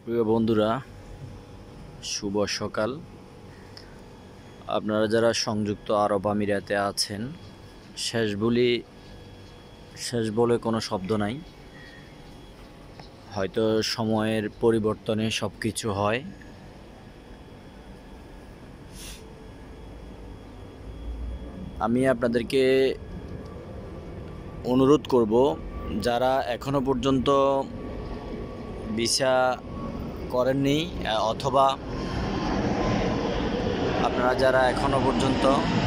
প্রিয় বন্ধুরা, শুভ সকাল। আপনারা যারা সংযুক্ত আরব আমিরাতে আছেন, শেষ বলে কোনো শব্দ নাই। হয়তো সময়ের পরিবর্তনে সব কিছু হয়। আমি আপনাদেরকে অনুরোধ করব, যারা এখনো পর্যন্ত ভিসা করেননি অথবা আপনারা যারা এখনো পর্যন্ত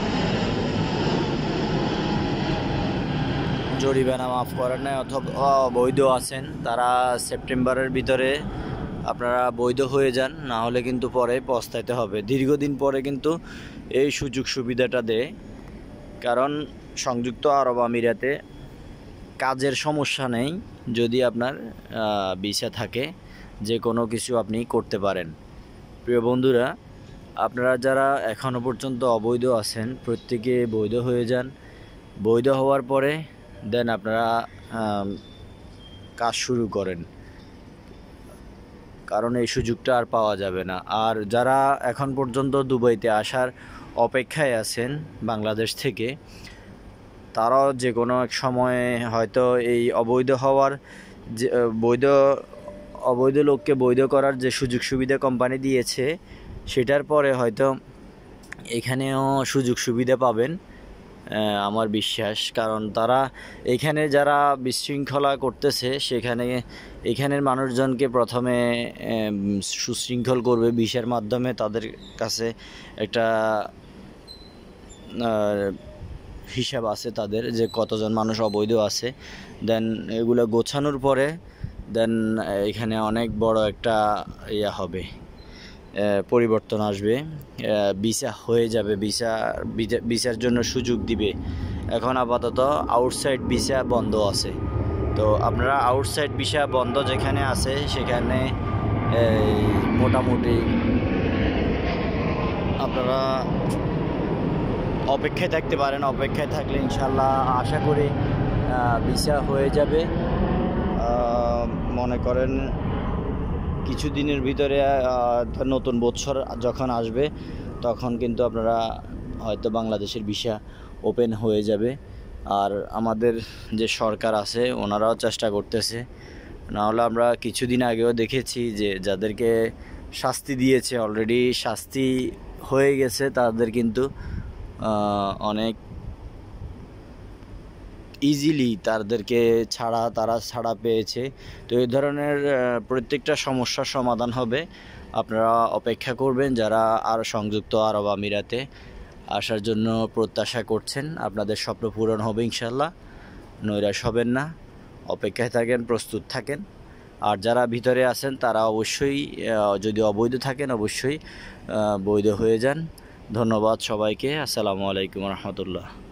জরিমানা মাফ করেন নাই অথবা বৈধ আছেন, তারা সেপ্টেম্বরের ভিতরে আপনারা বৈধ হয়ে যান, না হলে কিন্তু পরে পস্তাইতে হবে। দীর্ঘদিন পরে কিন্তু এই সুযোগ সুবিধাটা দেয়, কারণ সংযুক্ত আরব আমিরাতে কাজের সমস্যা নেই। যদি আপনার ভিসা থাকে, যে কোনো কিছু আপনি করতে পারেন। প্রিয় বন্ধুরা, আপনারা যারা এখনও পর্যন্ত অবৈধ আছেন, প্রত্যেকে বৈধ হয়ে যান। বৈধ হওয়ার পরে দেন আপনারা কাজ শুরু করেন, কারণ এই সুযোগটা আর পাওয়া যাবে না। আর যারা এখন পর্যন্ত দুবাইতে আসার অপেক্ষায় আছেন বাংলাদেশ থেকে, তারাও যে কোনো এক সময়ে হয়তো এই যে অবৈধ লোককে বৈধ করার যে সুযোগ সুবিধা কোম্পানি দিয়েছে, সেটার পরে হয়তো এখানেও সুযোগ সুবিধা পাবেন আমার বিশ্বাস। কারণ তারা এখানে যারা বিশৃঙ্খলা করতেছে, এখানের মানুষজনকে প্রথমে সুশৃঙ্খল করবে ভিসার মাধ্যমে। তাদের কাছে একটা হিসাব আছে তাদের, যে কতজন মানুষ অবৈধ আছে। দেন এগুলো গোছানোর পরে দেন এখানে অনেক বড় একটা হবে, পরিবর্তন আসবে, ভিসা হয়ে যাবে, ভিসার জন্য সুযোগ দিবে। এখন আপাতত আউটসাইড ভিসা বন্ধ আছে। তো আপনারা আউটসাইড ভিসা বন্ধ যেখানে আছে, সেখানে মোটামুটি আপনারা অপেক্ষায় থাকতে পারেন। অপেক্ষায় থাকলে ইনশাল্লাহ আশা করি ভিসা হয়ে যাবে। মনে করেন কিছুদিনের ভিতরে নতুন বছর যখন আসবে, তখন কিন্তু আপনারা হয়তো বাংলাদেশের ভিসা ওপেন হয়ে যাবে। আর আমাদের যে সরকার আছে, ওনারাও চেষ্টা করতেছে। নাহলে আমরা কিছুদিন আগেও দেখেছি যে যাদেরকে শাস্তি দিয়েছে, অলরেডি শাস্তি হয়ে গেছে, তাদের কিন্তু অনেক ইজিলি তাদেরকে তারা ছাড়া পেয়েছে। তো এই ধরনের প্রত্যেকটা সমস্যার সমাধান হবে। আপনারা অপেক্ষা করবেন, যারা আর সংযুক্ত আরব আমিরাতে আসার জন্য প্রত্যাশা করছেন। আপনাদের স্বপ্ন পূরণ হবে ইনশাল্লাহ। নৈরাশ হবেন না, অপেক্ষায় থাকেন, প্রস্তুত থাকেন। আর যারা ভিতরে আছেন, তারা অবশ্যই যদি অবৈধ থাকেন, অবশ্যই বৈধ হয়ে যান। ধন্যবাদ সবাইকে। আসসালামু আলাইকুম রহমতুল্লাহ।